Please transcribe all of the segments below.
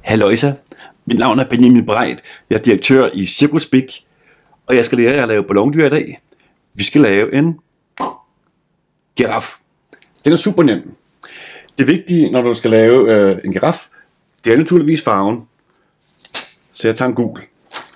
Halløjsa, mit navn er Benjamin Breit. Jeg er direktør i Cirkus Big, og jeg skal lære jer at lave ballondyr i dag. Vi skal lave en giraf. Den er super nem. Det vigtige, når du skal lave en giraf, det er naturligvis farven. Så jeg tager en gul.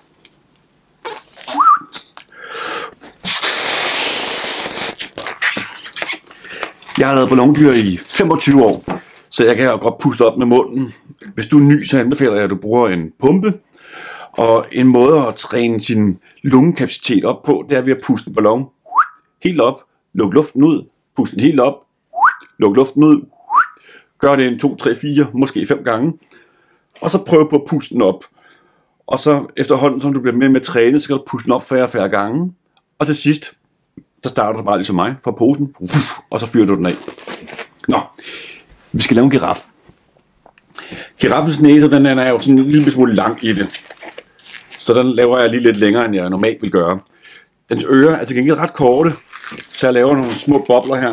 Jeg har lavet ballondyr i 25 år, så jeg kan jo godt puste op med munden. Hvis du er ny, så anbefaler jeg, at du bruger en pumpe. Og en måde at træne sin lungekapacitet op på, det er ved at puste en ballon helt op, lukke luften ud, puste den helt op, lukke luften ud. Gør det en 2, 3, 4, måske 5 gange. Og så prøv på at puste den op. Og så efterhånden, som du bliver med træne, så skal du puste den op færre og færre gange. Og til sidst, så starter du bare ligesom mig fra posen, og så fyrer du den af. Nå, vi skal lave en giraf. Giraffens næse, den er jo sådan en lille smule lang i det. Så den laver jeg lige lidt længere, end jeg normalt vil gøre. Dens ører er til gengæld ret korte, så jeg laver nogle små bobler her.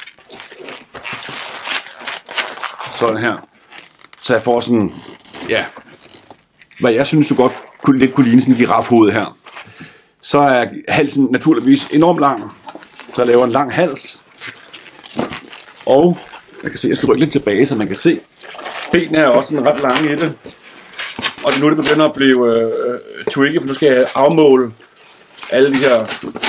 Sådan her. Så jeg får sådan, ja, hvad jeg synes du godt kunne ligne sådan en girafhoved her. Så er halsen naturligvis enormt lang, så jeg laver en lang hals. Og jeg kan se, at jeg skal rykke lidt tilbage, så man kan se, benene er også sådan ret lange i det. Og nu er det begynder at blive tricky, for nu skal jeg afmåle alle de her.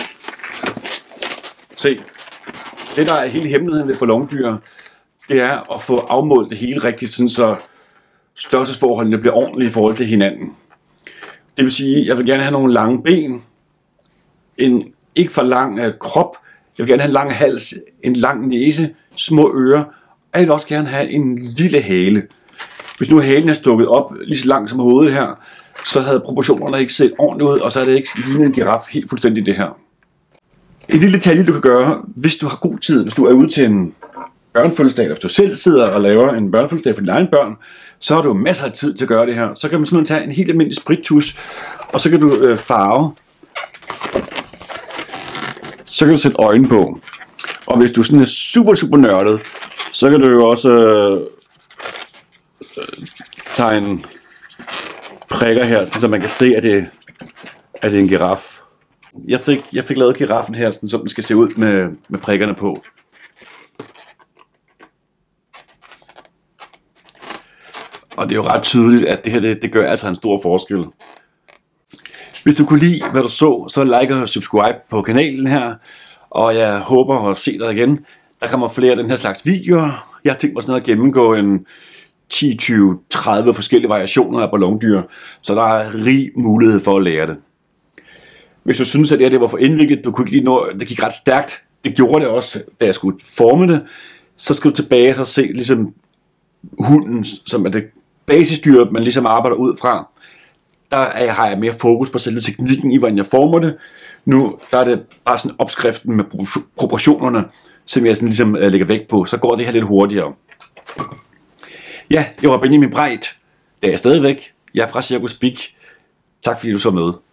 Se, det der er hele hemmeligheden ved ballondyr, det er at få afmålt det hele rigtigt, sådan så størrelsesforholdene bliver ordentlige i forhold til hinanden. Det vil sige, at jeg vil gerne have nogle lange ben, en ikke for lang krop, jeg vil gerne have en lang hals, en lang næse, små ører, og jeg vil også gerne have en lille hale. Hvis nu halen er stukket op lige så langt som hovedet her, så havde proportionerne ikke set ordentligt ud, og så er det ikke lignet en giraf helt fuldstændig det her. En lille detalje du kan gøre, hvis du har god tid, hvis du er ude til en børnefødselsdag, eller hvis du selv sidder og laver en børnefødselsdag for dine egne børn, så har du masser af tid til at gøre det her. Så kan man simpelthen tage en helt almindelig sprittus, og så kan du farve. Så kan du sætte øjne på. Og hvis du sådan er super nørdet, så kan du jo også tegne prikker her, så man kan se, at det er en giraf. Jeg fik lavet giraffen her, så den skal se ud med prikkerne på. Og det er jo ret tydeligt, at det her det gør altså en stor forskel. Hvis du kunne lide, hvad du så like og subscribe på kanalen her. Og jeg håber at se dig igen. Der kommer flere af den her slags videoer. Jeg har tænkt mig sådan at gennemgå en 10, 20, 30 forskellige variationer af ballondyr. Så der er rig mulighed for at lære det. Hvis du synes, at det var for indviklet, du kunne ikke lide noget, det gik ret stærkt. Det gjorde det også, da jeg skulle forme det. Så skal du tilbage og se ligesom hunden, som er det basisdyr, man ligesom arbejder ud fra. Der har jeg mere fokus på selve teknikken i, hvordan jeg former det. Nu der er det bare sådan opskriften med proportionerne, som jeg sådan ligesom lægger vægt på. Så går det her lidt hurtigere. Ja, jeg var Benjamin Breit. Det er jeg stadigvæk. Jeg er fra Cirkus Big. Tak fordi du så med.